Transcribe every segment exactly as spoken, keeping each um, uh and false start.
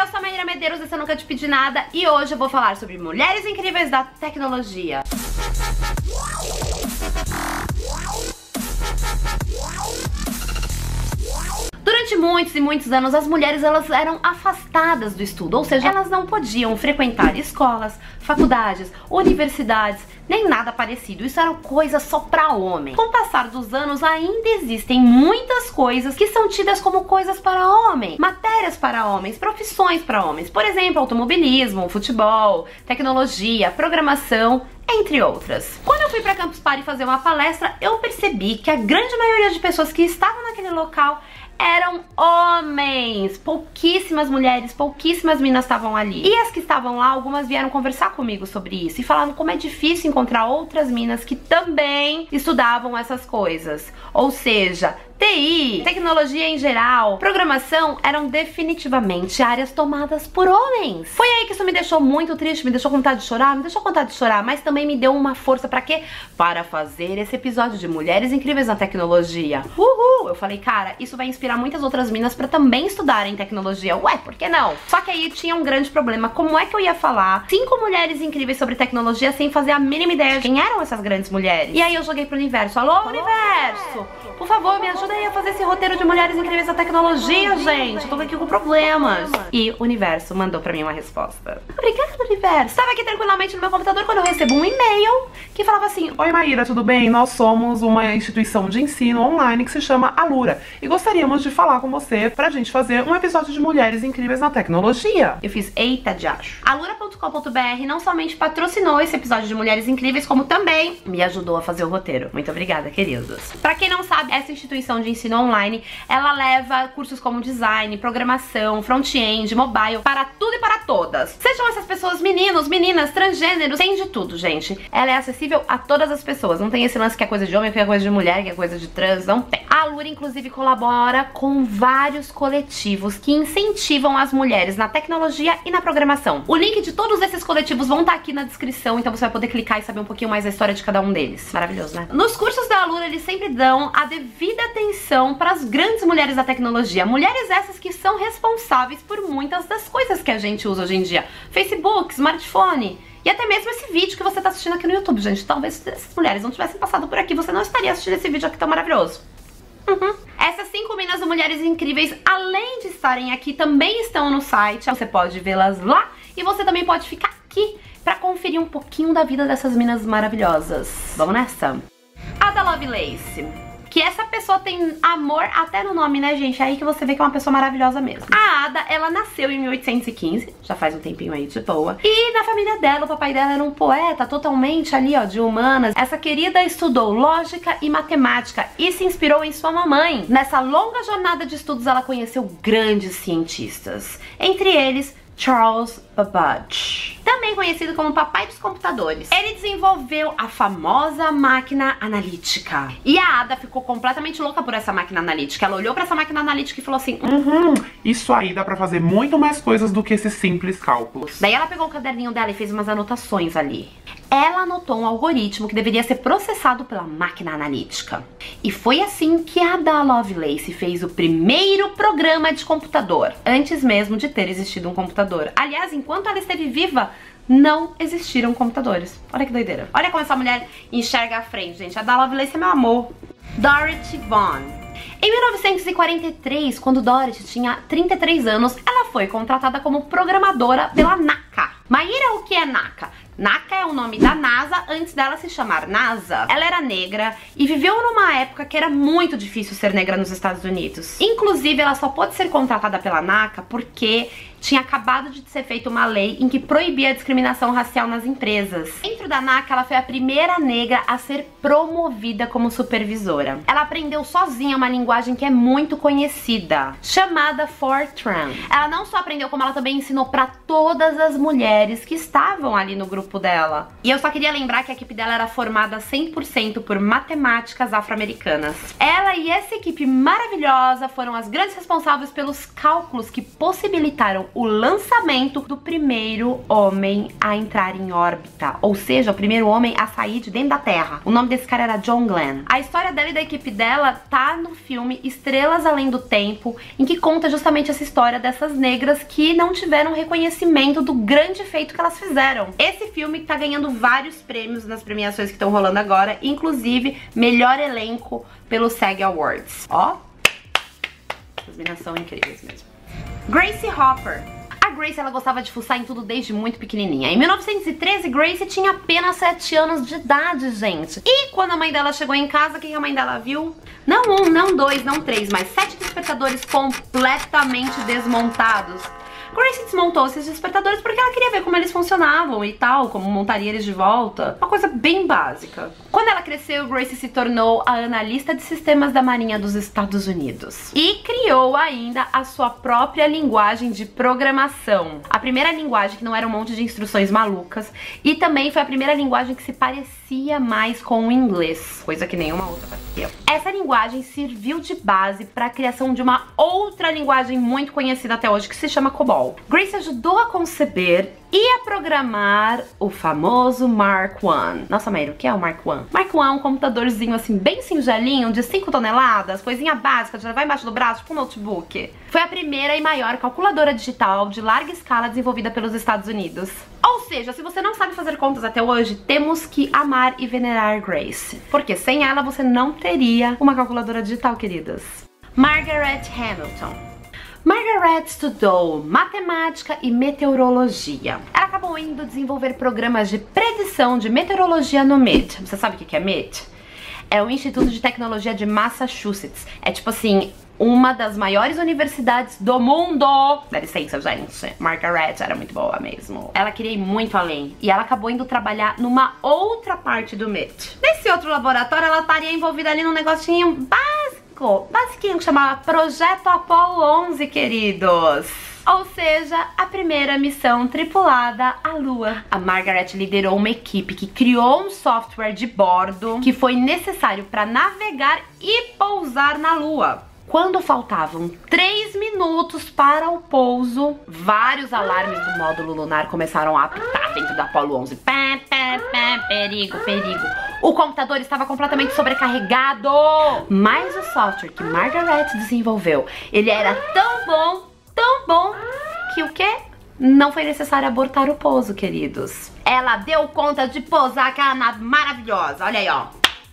eu sou a Maíra Medeiros, esse eu Nunca Te Pedi Nada, e hoje eu vou falar sobre mulheres incríveis da tecnologia. Durante muitos e muitos anos, as mulheres elas eram afastadas do estudo, ou seja, elas não podiam frequentar escolas, faculdades, universidades, nem nada parecido. Isso era coisa só pra homem. Com o passar dos anos, ainda existem muitas coisas que são tidas como coisas para homem, matérias para homens, profissões para homens. Por exemplo, automobilismo, futebol, tecnologia, programação, entre outras. Quando eu fui pra Campus Party fazer uma palestra, eu percebi que a grande maioria de pessoas que estavam naquele local eram homens, pouquíssimas mulheres, pouquíssimas meninas estavam ali. E as que estavam lá, algumas vieram conversar comigo sobre isso e falaram como é difícil encontrar outras meninas que também estudavam essas coisas. Ou seja, T I, tecnologia em geral, programação eram definitivamente áreas tomadas por homens. Foi aí que isso me deixou muito triste, me deixou com vontade de chorar, me deixou com vontade de chorar, mas também me deu uma força pra quê? Para fazer esse episódio de Mulheres Incríveis na Tecnologia. Uhul! Eu falei, cara, isso vai inspirar muitas outras meninas pra também estudarem tecnologia. Ué, por que não? Só que aí tinha um grande problema. Como é que eu ia falar cinco mulheres incríveis sobre tecnologia sem fazer a mínima ideia de quem eram essas grandes mulheres? E aí eu joguei pro universo. Alô, Alô universo! Por favor, me ajuda aí a fazer esse roteiro de Mulheres Incríveis da Tecnologia, gente. Tô aqui com problemas. E o universo mandou pra mim uma resposta. Obrigada, universo. Estava aqui tranquilamente no meu computador quando eu recebo um e-mail que falava assim: Oi, Maíra, tudo bem? Nós somos uma instituição de ensino online que se chama Alura e gostaríamos de falar com você pra gente fazer um episódio de Mulheres Incríveis na Tecnologia. Eu fiz eita de acho. Alura ponto com ponto br não somente patrocinou esse episódio de Mulheres Incríveis, como também me ajudou a fazer o roteiro. Muito obrigada, queridos. Pra quem não sabe, essa instituição de ensino online, ela leva cursos como design, programação, front-end, mobile, para tudo e para todas. Sejam essas pessoas meninos, meninas, transgêneros, tem de tudo, gente. Ela é acessível a todas as pessoas. Não tem esse lance que é coisa de homem, que é coisa de mulher, que é coisa de trans, não tem. A Alura, inclusive, colabora com vários coletivos que incentivam as mulheres na tecnologia e na programação. O link de todos esses coletivos vão estar aqui na descrição, então você vai poder clicar e saber um pouquinho mais da história de cada um deles. Maravilhoso, né? Nos cursos da Alura, eles sempre dão a devida atenção para as grandes mulheres da tecnologia. Mulheres essas que são responsáveis por muitas das coisas que a gente usa hoje em dia. Facebook, smartphone e até mesmo esse vídeo que você está assistindo aqui no YouTube, gente. Talvez se essas mulheres não tivessem passado por aqui, você não estaria assistindo esse vídeo aqui tão maravilhoso. Uhum. Essas cinco meninas do Mulheres Incríveis, além de estarem aqui, também estão no site. Você pode vê-las lá e você também pode ficar aqui pra conferir um pouquinho da vida dessas meninas maravilhosas. Vamos nessa? Ada Lovelace. Que essa pessoa tem amor até no nome, né, gente? É aí que você vê que é uma pessoa maravilhosa mesmo. A Ada, ela nasceu em mil oitocentos e quinze, já faz um tempinho aí de boa. E na família dela, o papai dela era um poeta totalmente ali, ó, de humanas. Essa querida estudou lógica e matemática e se inspirou em sua mamãe. Nessa longa jornada de estudos, ela conheceu grandes cientistas, entre eles Charles Babbage, também conhecido como papai dos computadores. Ele desenvolveu a famosa máquina analítica. E a Ada ficou completamente louca por essa máquina analítica. Ela olhou pra essa máquina analítica e falou assim: Uhum, isso aí dá pra fazer muito mais coisas do que esses simples cálculos. Daí ela pegou o caderninho dela e fez umas anotações ali. Ela anotou um algoritmo que deveria ser processado pela máquina analítica. E foi assim que a Ada Lovelace fez o primeiro programa de computador, antes mesmo de ter existido um computador. Aliás, enquanto ela esteve viva, não existiram computadores. Olha que doideira. Olha como essa mulher enxerga a frente, gente. A Ada Lovelace é meu amor. Dorothy Vaughan. Em mil novecentos e quarenta e três, quando Dorothy tinha trinta e três anos, ela foi contratada como programadora pela NASA. Maíra, o que é NASA? NASA é o nome da NASA antes dela se chamar NASA. Ela era negra e viveu numa época que era muito difícil ser negra nos Estados Unidos. Inclusive, ela só pôde ser contratada pela NASA porque tinha acabado de ser feita uma lei em que proibia a discriminação racial nas empresas. Dentro da NASA, ela foi a primeira negra a ser promovida como supervisora. Ela aprendeu sozinha uma linguagem que é muito conhecida, chamada Fortran. Ela não só aprendeu, como ela também ensinou pra todas as mulheres que estavam ali no grupo dela. E eu só queria lembrar que a equipe dela era formada cem por cento por matemáticas afro-americanas. Ela e essa equipe maravilhosa foram as grandes responsáveis pelos cálculos que possibilitaram o lançamento do primeiro homem a entrar em órbita, ou seja, o primeiro homem a sair de dentro da Terra. O nome desse cara era John Glenn. A história dela e da equipe dela tá no filme Estrelas Além do Tempo, em que conta justamente essa história dessas negras que não tiveram reconhecimento do grande feito que elas fizeram. Esse filme tá ganhando vários prêmios nas premiações que estão rolando agora, inclusive melhor elenco pelo SAG Awards. Ó, as meninas são incríveis mesmo. Grace Hopper. A Grace, ela gostava de fuçar em tudo desde muito pequenininha. Em mil novecentos e treze, Grace tinha apenas sete anos de idade, gente. E quando a mãe dela chegou em casa, o que a mãe dela viu? Não um, não dois, não três, mas sete despertadores completamente desmontados. Grace desmontou esses despertadores porque ela queria ver como eles funcionavam e tal, como montaria eles de volta. Uma coisa bem básica. Quando ela cresceu, Grace se tornou a analista de sistemas da Marinha dos Estados Unidos. E criou ainda a sua própria linguagem de programação. A primeira linguagem que não era um monte de instruções malucas. E também foi a primeira linguagem que se parecia mais com o inglês. Coisa que nenhuma outra parecia. Essa linguagem serviu de base para a criação de uma outra linguagem muito conhecida até hoje, que se chama COBOL. Grace ajudou a conceber e a programar o famoso Mark one. Nossa, Maíra, o que é o Mark one? Mark one é um computadorzinho assim, bem singelinho, de cinco toneladas, coisinha básica, de levar embaixo do braço, tipo um notebook. Foi a primeira e maior calculadora digital de larga escala desenvolvida pelos Estados Unidos. Ou seja, se você não sabe fazer contas até hoje, temos que amar e venerar Grace. Porque sem ela você não teria uma calculadora digital, queridas. Margaret Hamilton. Margaret estudou matemática e meteorologia. Ela acabou indo desenvolver programas de predição de meteorologia no M I T. Você sabe o que é M I T? É o Instituto de Tecnologia de Massachusetts. É tipo assim, uma das maiores universidades do mundo. Dá licença, gente. Margaret era muito boa mesmo. Ela queria ir muito além. E ela acabou indo trabalhar numa outra parte do M I T. Nesse outro laboratório, ela estaria envolvida ali num negocinho básico. Basiquinho, que chamava Projeto Apollo onze, queridos. Ou seja, a primeira missão tripulada à Lua. A Margaret liderou uma equipe que criou um software de bordo que foi necessário para navegar e pousar na Lua. Quando faltavam três minutos para o pouso, vários alarmes do módulo lunar começaram a apitar dentro da Apollo onze. Pé, pé, pé, perigo, perigo. O computador estava completamente sobrecarregado. Mas o software que Margaret desenvolveu, ele era tão bom, tão bom, que o quê? Não foi necessário abortar o pouso, queridos. Ela deu conta de pousar aquela nave maravilhosa. Olha aí, ó.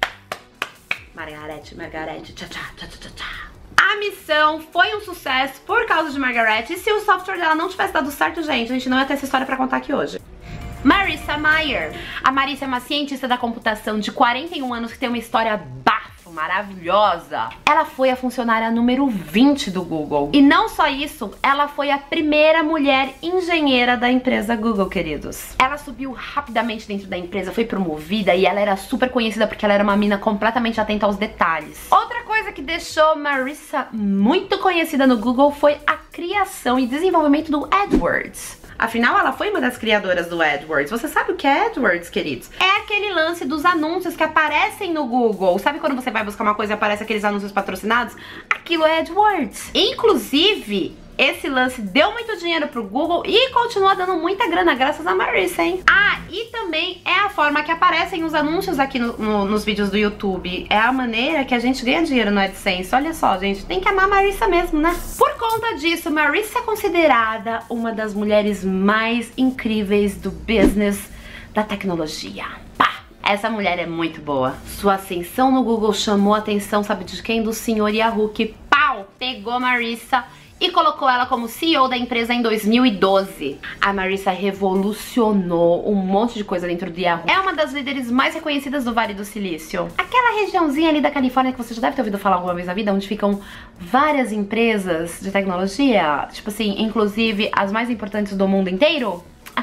Margaret, Margaret, tchá, tchá, tchá, tchá, tchá. A missão foi um sucesso por causa de Margaret. E se o software dela não tivesse dado certo, gente, a gente não ia ter essa história pra contar aqui hoje. Marissa Mayer. A Marissa é uma cientista da computação de quarenta e um anos que tem uma história bafo, maravilhosa. Ela foi a funcionária número vinte do Google. E não só isso, ela foi a primeira mulher engenheira da empresa Google, queridos. Ela subiu rapidamente dentro da empresa, foi promovida e ela era super conhecida porque ela era uma mina completamente atenta aos detalhes. Outra coisa que deixou Marissa muito conhecida no Google foi a criação e desenvolvimento do AdWords. Afinal, ela foi uma das criadoras do AdWords. Você sabe o que é AdWords, queridos? É aquele lance dos anúncios que aparecem no Google. Sabe quando você vai buscar uma coisa e aparece aqueles anúncios patrocinados? Aquilo é AdWords. Inclusive, esse lance deu muito dinheiro pro Google e continua dando muita grana graças a Marissa, hein? Ah, e também é a forma que aparecem os anúncios aqui no, no, nos vídeos do YouTube. É a maneira que a gente ganha dinheiro no AdSense. Olha só, gente, tem que amar a Marissa mesmo, né? Por conta disso, Marissa é considerada uma das mulheres mais incríveis do business da tecnologia. Pá! Essa mulher é muito boa. Sua ascensão no Google chamou a atenção, sabe de quem? Do senhor Yahoo, que pau! Pegou Marissa e colocou ela como C E O da empresa em dois mil e doze. A Marissa revolucionou um monte de coisa dentro do Yahoo. É uma das líderes mais reconhecidas do Vale do Silício. Aquela regiãozinha ali da Califórnia que você já deve ter ouvido falar alguma vez na vida, onde ficam várias empresas de tecnologia, tipo assim, inclusive as mais importantes do mundo inteiro.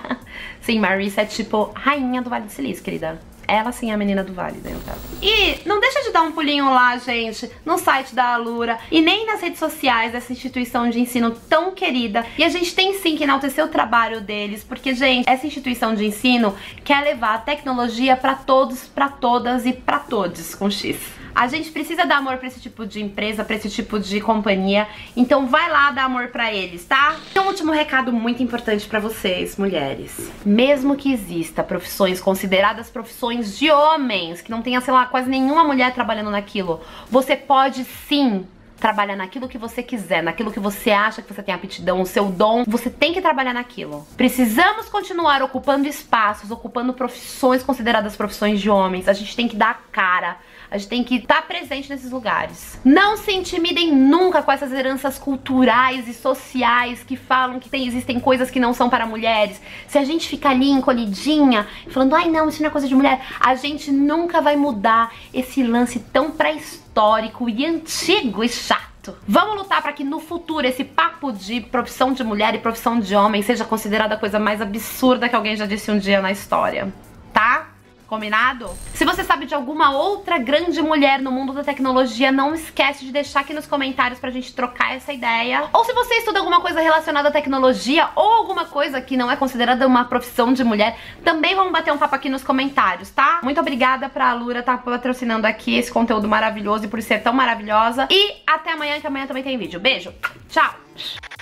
Sim, Marissa é tipo rainha do Vale do Silício, querida. Ela sim é a menina do Vale, né? E não deixa de dar um pulinho lá, gente, no site da Alura e nem nas redes sociais dessa instituição de ensino tão querida. E a gente tem sim que enaltecer o trabalho deles, porque, gente, essa instituição de ensino quer levar a tecnologia pra todos, pra todas e pra todos, com X. A gente precisa dar amor pra esse tipo de empresa, pra esse tipo de companhia. Então vai lá dar amor pra eles, tá? E um último recado muito importante pra vocês, mulheres. Mesmo que exista profissões consideradas profissões de homens, que não tenha, sei lá, quase nenhuma mulher trabalhando naquilo, você pode sim trabalhar naquilo que você quiser, naquilo que você acha que você tem aptidão, o seu dom, você tem que trabalhar naquilo. Precisamos continuar ocupando espaços, ocupando profissões consideradas profissões de homens. A gente tem que dar a cara, a gente tem que estar presente nesses lugares. Não se intimidem nunca com essas heranças culturais e sociais que falam que tem, existem coisas que não são para mulheres. Se a gente ficar ali encolhidinha, falando, ai não, isso não é coisa de mulher, a gente nunca vai mudar esse lance tão pré-histórico histórico e antigo e chato. Vamos lutar para que no futuro esse papo de profissão de mulher e profissão de homem seja considerada a coisa mais absurda que alguém já disse um dia na história, tá? Combinado? Se você sabe de alguma outra grande mulher no mundo da tecnologia, não esquece de deixar aqui nos comentários pra gente trocar essa ideia. Ou se você estuda alguma coisa relacionada à tecnologia ou alguma coisa que não é considerada uma profissão de mulher, também vamos bater um papo aqui nos comentários, tá? Muito obrigada pra Alura estar patrocinando aqui esse conteúdo maravilhoso e por ser tão maravilhosa. E até amanhã, que amanhã também tem vídeo. Beijo, tchau!